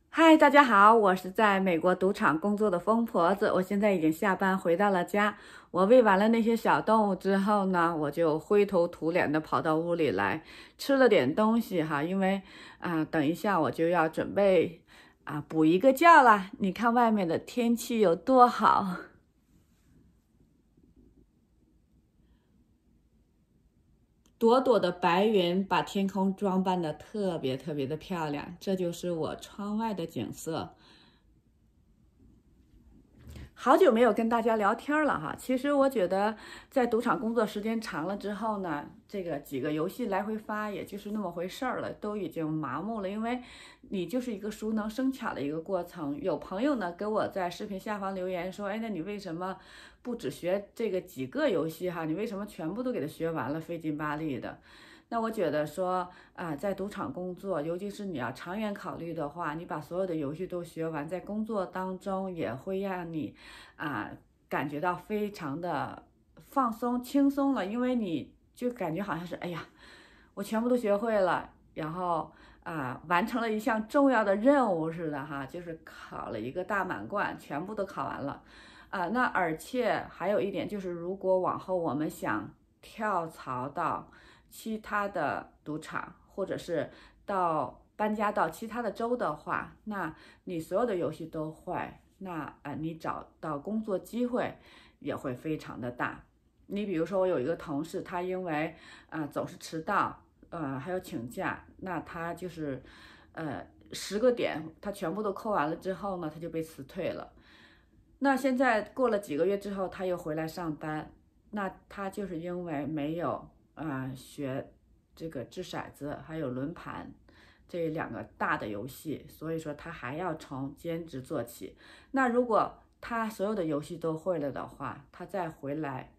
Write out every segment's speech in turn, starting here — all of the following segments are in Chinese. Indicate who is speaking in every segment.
Speaker 1: 嗨，大家好，我是在美国赌场工作的疯婆子，我现在已经下班回到了家。我喂完了那些小动物之后呢，我就灰头土脸的跑到屋里来，吃了点东西哈，因为等一下我就要准备补一个觉啦。你看外面的天气有多好。朵朵的白云把天空装扮得特别特别的漂亮，这就是我窗外的景色。好久没有跟大家聊天了哈。其实我觉得，在赌场工作时间长了之后呢，这个几个游戏来回发，也就是那么回事儿了，都已经麻木了。因为你就是一个熟能生巧的一个过程。有朋友呢给我在视频下方留言说：“哎，那你为什么不只学这个几个游戏哈？你为什么全部都给它学完了，费劲巴力的？”那我觉得说在赌场工作，尤其是你要长远考虑的话，你把所有的游戏都学完，在工作当中也会让你啊、感觉到非常的放松、轻松了，因为你就感觉好像是哎呀，我全部都学会了，然后完成了一项重要的任务似的哈，就是考了一个大满贯，全部都考完了。那而且还有一点就是，如果往后我们想跳槽到其他的赌场，或者是搬家到其他的州的话，那你所有的游戏都会，那你找到工作机会也会非常的大。你比如说，我有一个同事，他因为总是迟到，还有请假，那他就是10个点，他全部都扣完了之后呢，他就被辞退了。那现在过了几个月之后，他又回来上班，那他就是因为没有学这个掷骰子还有轮盘这两个大的游戏，所以说他还要从兼职做起。那如果他所有的游戏都会了的话，他再回来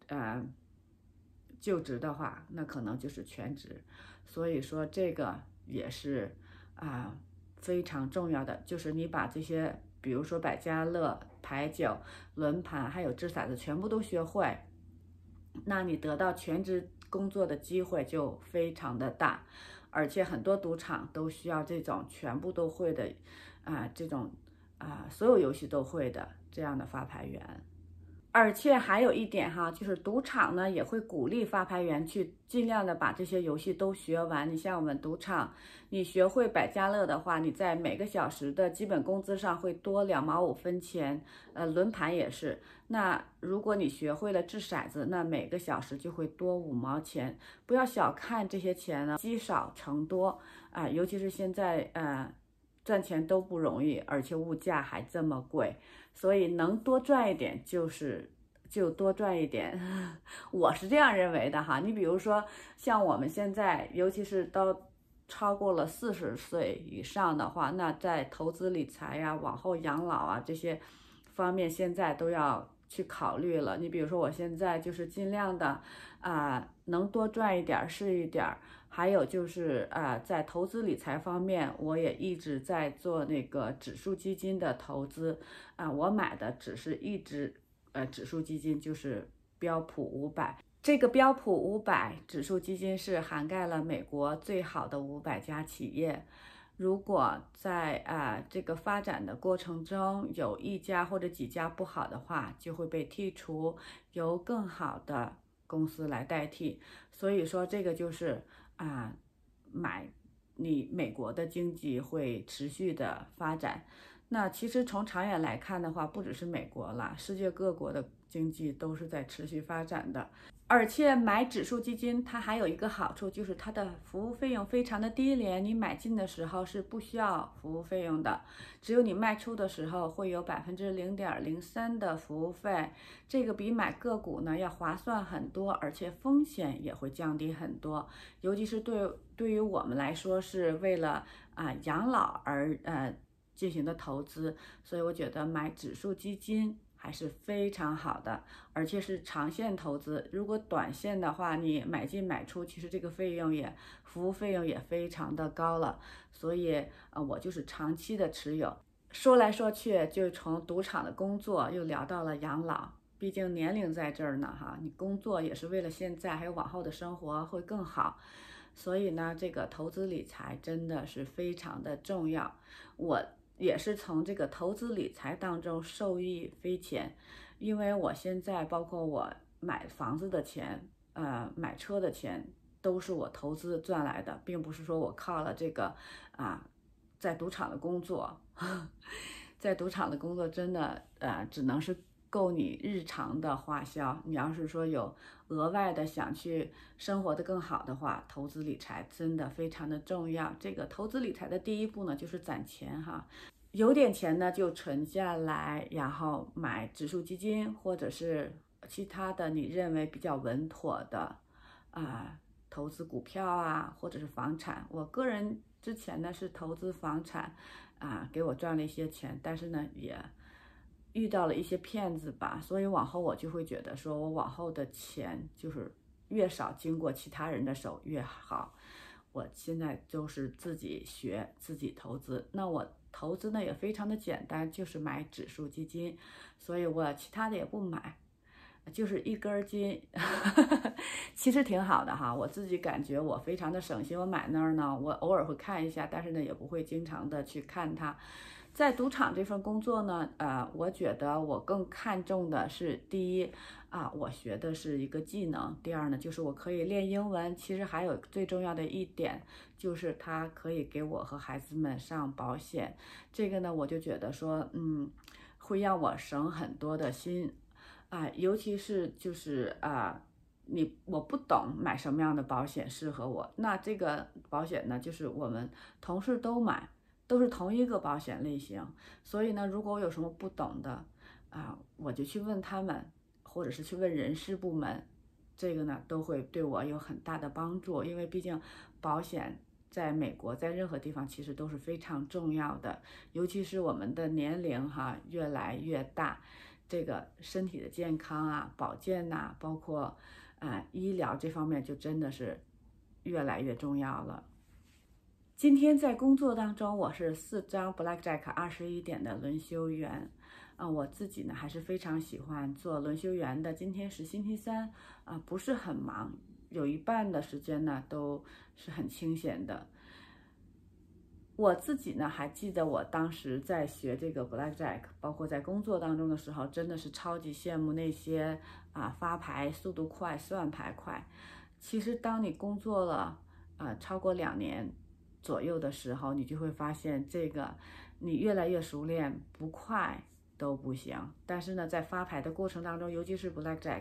Speaker 1: 就职的话，那可能就是全职。所以说这个也是非常重要的，就是你把这些，比如说百家乐、牌九、轮盘还有掷骰子全部都学会，那你得到全职工作的机会就非常的大。而且很多赌场都需要这种全部都会的这种所有游戏都会的这样的发牌员。而且还有一点哈，就是赌场呢也会鼓励发牌员去尽量的把这些游戏都学完。你像我们赌场，你学会百家乐的话，你在每个小时的基本工资上会多2毛5分钱。轮盘也是。那如果你学会了掷骰子，那每个小时就会多5毛钱。不要小看这些钱呢，积少成多尤其是现在赚钱都不容易，而且物价还这么贵。所以能多赚一点就多赚一点，我是这样认为的哈。你比如说像我们现在，尤其是都超过了40岁以上的话，那在投资理财呀、往后养老这些方面，现在都要去考虑了。你比如说我现在就是尽量的能多赚一点是一点。还有就是在投资理财方面，我也一直在做那个指数基金的投资我买的只是一只指数基金，就是标普500。这个标普500指数基金是涵盖了美国最好的500家企业。如果在这个发展的过程中有一家或者几家不好的话，就会被剔除，由更好的公司来代替。所以说这个就是你美国的经济会持续的发展。那其实从长远来看的话，不只是美国了，世界各国的经济都是在持续发展的。而且买指数基金，它还有一个好处，就是它的服务费用非常的低廉。你买进的时候是不需要服务费用的，只有你卖出的时候会有0.03%的服务费。这个比买个股呢要划算很多，而且风险也会降低很多。尤其是对于我们来说，是为了养老而进行的投资，所以我觉得买指数基金还是非常好的，而且是长线投资。如果短线的话，你买进买出，其实这个服务费用也非常的高了。所以我就是长期的持有。说来说去，就从赌场的工作又聊到了养老，毕竟年龄在这儿呢哈，你工作也是为了现在还有往后的生活会更好。 所以呢，这个投资理财真的是非常的重要。我也是从这个投资理财当中受益匪浅，因为我现在包括我买房子的钱，买车的钱，都是我投资赚来的，并不是说我靠了这个在赌场的工作，在赌场的工作真的只能是够你日常的花销。你要是说有额外的想去生活的更好的话，投资理财真的非常的重要。这个投资理财的第一步呢，就是攒钱哈。有点钱呢就存下来，然后买指数基金或者是其他的你认为比较稳妥的投资股票或者是房产。我个人之前呢是投资房产给我赚了一些钱，但是呢也遇到了一些骗子吧，所以往后我就会觉得说我往后的钱就是越少经过其他人的手越好。我现在就是自己学自己投资，那我投资呢也非常的简单，就是买指数基金，所以我其他的也不买，就是一根筋，其实挺好的哈。我自己感觉我非常的省心，我买那儿呢，我偶尔会看一下，但是呢也不会经常的去看它。在赌场这份工作呢，我觉得我更看重的是第一我学的是一个技能，第二呢就是我可以练英文。其实还有最重要的一点就是它可以给我和孩子们上保险，这个呢我就觉得说会让我省很多的心尤其是就是我不懂买什么样的保险适合我，那这个保险呢就是我们同事都买，都是同一个保险类型，所以呢如果我有什么不懂的我就去问他们，或者是去问人事部门，这个呢都会对我有很大的帮助。因为毕竟保险在美国在任何地方其实都是非常重要的，尤其是我们的年龄越来越大，这个身体的健康保健包括医疗这方面就真的是越来越重要了。今天在工作当中，我是4张 Blackjack 21点的轮休员，我自己呢还是非常喜欢做轮休员的。今天是星期三，不是很忙，有一半的时间呢都是很清闲的。我自己呢还记得我当时在学这个 Blackjack， 包括在工作当中的时候，真的是超级羡慕那些发牌速度快、算牌快。其实当你工作了超过2年左右的时候，你就会发现这个你越来越熟练，不快都不行。但是呢，在发牌的过程当中，尤其是 Blackjack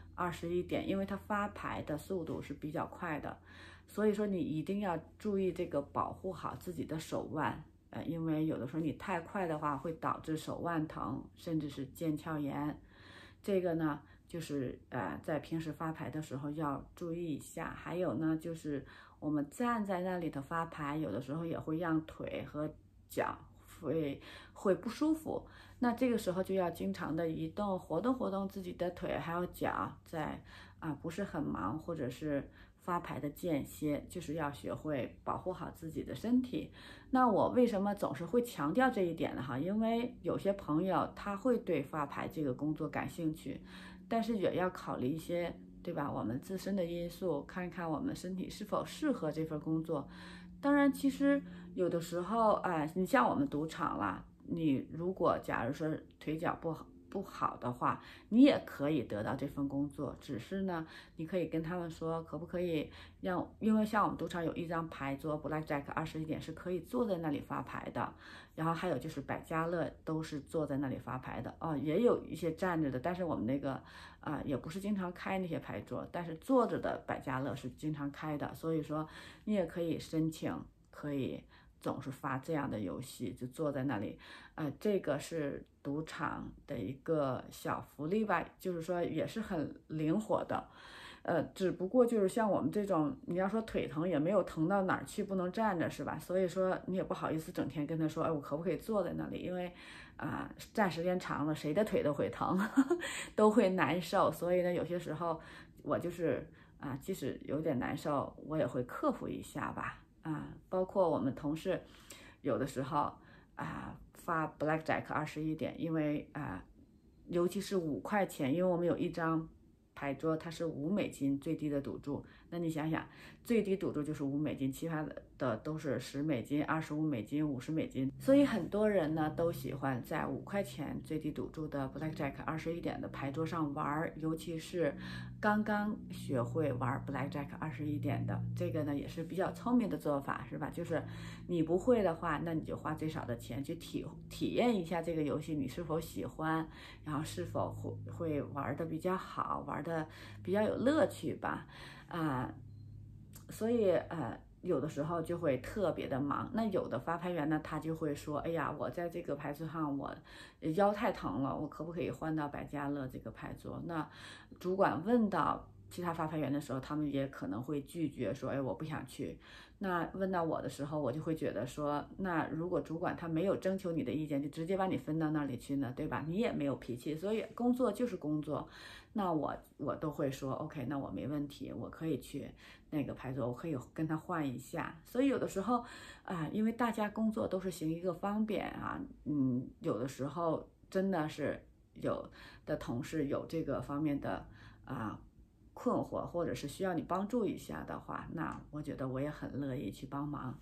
Speaker 1: 21点，因为它发牌的速度是比较快的，所以说你一定要注意这个保护好自己的手腕，因为有的时候你太快的话会导致手腕疼，甚至是腱鞘炎。这个呢就是在平时发牌的时候要注意一下。还有呢就是我们站在那里的发牌，有的时候也会让腿和脚会不舒服，那这个时候就要经常的移动，活动活动自己的腿还有脚，在不是很忙或者是发牌的间歇，就是要学会保护好自己的身体。那我为什么总是会强调这一点呢？因为有些朋友他会对发牌这个工作感兴趣，但是也要考虑一些，对吧？我们自身的因素，看看我们身体是否适合这份工作。当然，其实有的时候你像我们赌场啦，你如果假如说腿脚不好的话，你也可以得到这份工作。只是呢，你可以跟他们说，可不可以因为像我们赌场有一张牌桌 Blackjack 21点是可以坐在那里发牌的，然后还有就是百家乐都是坐在那里发牌的也有一些站着的，但是我们那个也不是经常开那些牌桌，但是坐着的百家乐是经常开的，所以说你也可以申请，可以总是发这样的游戏，就坐在那里，这个是赌场的一个小福利吧，就是说也是很灵活的，只不过就是像我们这种，你要说腿疼也没有疼到哪儿去，不能站着是吧？所以说你也不好意思整天跟他说，我可不可以坐在那里？因为站时间长了，谁的腿都会疼，都会难受。所以呢，有些时候我就是即使有点难受，我也会克服一下吧。包括我们同事有的时候发 Blackjack 21点，因为尤其是5块钱，因为我们有一张牌桌它是$5最低的赌注，那你想想，最低赌注就是$5，其他的都是$10、$25、$50。所以很多人呢都喜欢在5块钱最低赌注的 Blackjack 21点的牌桌上玩，尤其是刚刚学会玩 Blackjack 21点的，这个呢也是比较聪明的做法，是吧？就是你不会的话，那你就花最少的钱去体验一下这个游戏，你是否喜欢，然后是否会玩的比较好，玩的比较有乐趣吧，所以有的时候就会特别的忙。那有的发牌员呢，他就会说，哎呀，我在这个牌桌上我腰太疼了，我可不可以换到百家乐这个牌桌？那主管问到其他发牌员的时候，他们也可能会拒绝说，哎，我不想去。那问到我的时候，我就会觉得说，那如果主管他没有征求你的意见，就直接把你分到那里去呢，对吧？你也没有脾气，所以工作就是工作。那我都会说 OK， 那我没问题，我可以去那个牌桌，我可以跟他换一下。所以有的时候因为大家工作都是行一个方便有的时候真的是有的同事有这个方面的困惑，或者是需要你帮助一下的话，那我觉得我也很乐意去帮忙。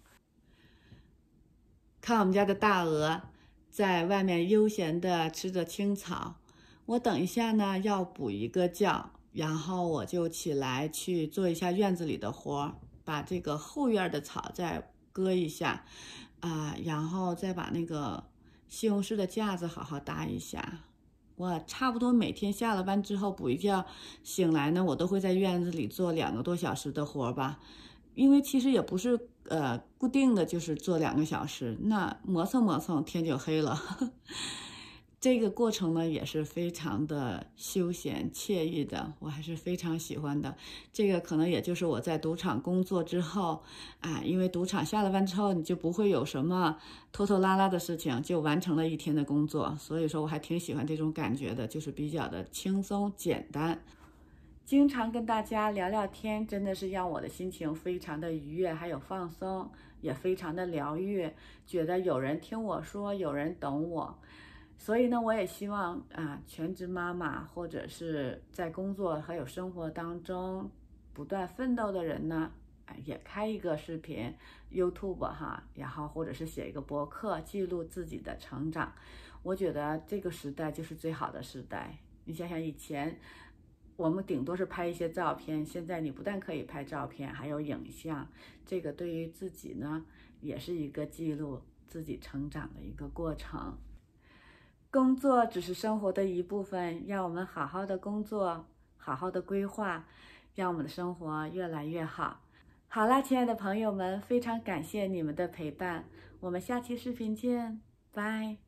Speaker 1: 看我们家的大鹅在外面悠闲地吃着青草，我等一下呢要补一个觉，然后我就起来去做一下院子里的活，把这个后院的草再割一下然后再把那个西红柿的架子好好搭一下。我差不多每天下了班之后补一觉，醒来呢，我都会在院子里做2个多小时的活吧，因为其实也不是固定的就是做2个小时，那磨蹭磨蹭天就黑了。这个过程呢也是非常的休闲惬意的，我还是非常喜欢的。这个可能也就是我在赌场工作之后因为赌场下了班之后你就不会有什么拖拖拉拉的事情，就完成了一天的工作，所以说我还挺喜欢这种感觉的，就是比较的轻松简单。经常跟大家聊聊天，真的是让我的心情非常的愉悦，还有放松，也非常的疗愈，觉得有人听我说，有人懂我。所以呢，我也希望全职妈妈或者是在工作还有生活当中不断奋斗的人呢，也开一个视频 YouTube 然后或者是写一个博客，记录自己的成长。我觉得这个时代就是最好的时代。你想想以前我们顶多是拍一些照片，现在你不但可以拍照片，还有影像，这个对于自己呢也是一个记录自己成长的一个过程。工作只是生活的一部分，让我们好好的工作，好好的规划，让我们的生活越来越好。好啦，亲爱的朋友们，非常感谢你们的陪伴，我们下期视频见，拜。